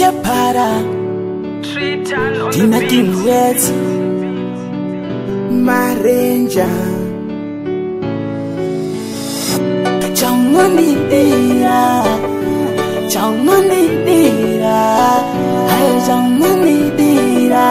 para Tina Kiwet Marenja Changani dira Changani dira Hai changani dira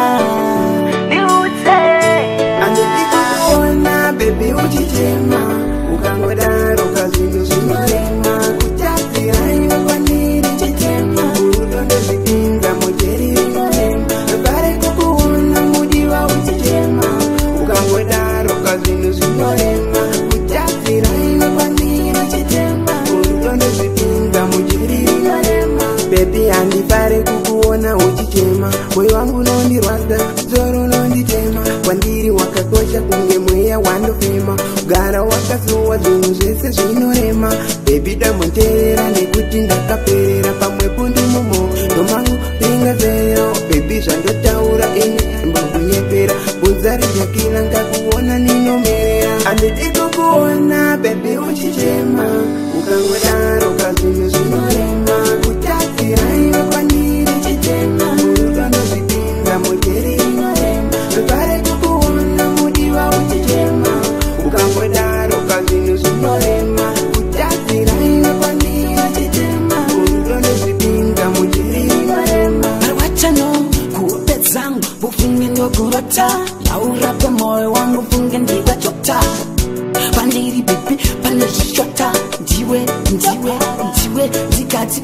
Niute Andi kuona baby uchichema Ukangodaro kazino zinolema Kuchati ayo kwaniri chichema Urutondo zipinga mojeri inolema Nabare kukuona mudiwa uchichema Ukangodaro kazino zinolema Kuchati ayo kwaniri chichema Urutondo zipinga mojeri inolema Baby andipare kukuona uchichema Moyo wangu nondirwada zoro nonditema Kwandiri wakakosha kunge mweya wandofema Ugara wakazuwa zinu zese zvinorema Baby damonterera nekuti ndakaperera pamwepo ndimomo Nomangu ringazero Baby zvandotaura ini mbakunyepera Bunza rijakila ngakuona ninomerera Andidi kukuona baby uchichema Ukangodaro kazinu zvinorema Kutatira iwe kwandiri chichema Urutondo zvipinza mojeri inorema Zvekare kukuona mudiwa uchichema Ukangodaro kazinu zvinorema Kutatira iwe kwandiri chichema Urutondo zvipinza mojeri inorema Marwachano kuote zangu Bufunge ndokurota Laurape moyo wangu funge ndiwa chokta Pandiri bibi pale shishota Ndiwe, ndiwe, ndiwe Zikati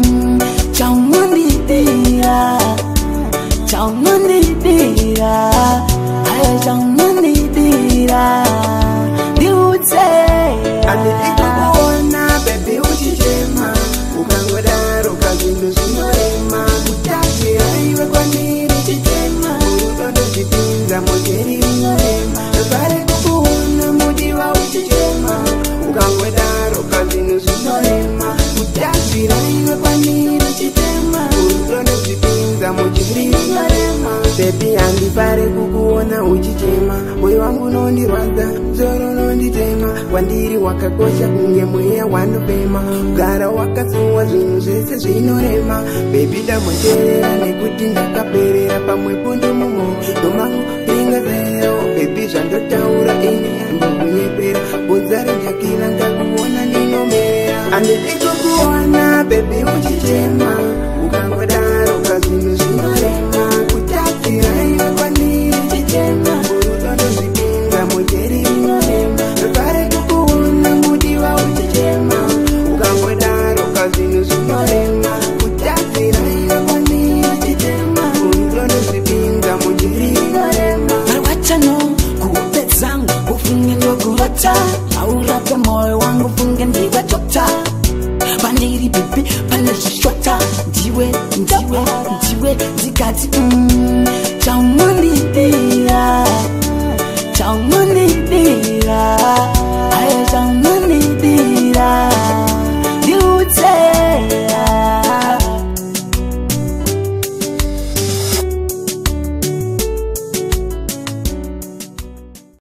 Changani dira Changani dira Hai changani dira Niute Andidi kukuona baby uchichema Ukangodaro kazinu zvinorema Kutatira iwe kwandiri chichema Urutondo zvipinza mojeri inorema Zvekare kukuona mudiwa uchichema Ukangodaro kazinu zvinorema Kutatira iwe kwandiri chichema Urutondo zvipinza mojeri inorema Baby andipare kukuona uchichema Moyo wangu nondirwadza zoro nonditema Kwandiri wakakosha kunge mweya wandofema Ugara wakazuwa zvinhu zvese zvinorema Baby damonterera nekuti ndakaperera pamwepo ndimomo Nomangu ringazero Baby zvandotaura ini mbakunyepera Bunza rijakila ngakuona ninomerera Andidi kukuona baby uchichema Ukangodaro kazvinhu zvinorema Kutatira iwe kwandiri chichema Urutondo zvipinza mojeri inorema Zvekare kukuona mudiwa uchichema Ukangodaro kazvinhu zvinorema Kutatira iwe kwandiri chichema Urutondo zvipinza mojeri inorema Marwachano kuote zangu Bufunge ndokurota Laurape moyo wangu funge ndiwa chokta Pandiri bibi pale shishota Ndiwe, ndiwe, ndiwe Zikati Changani dira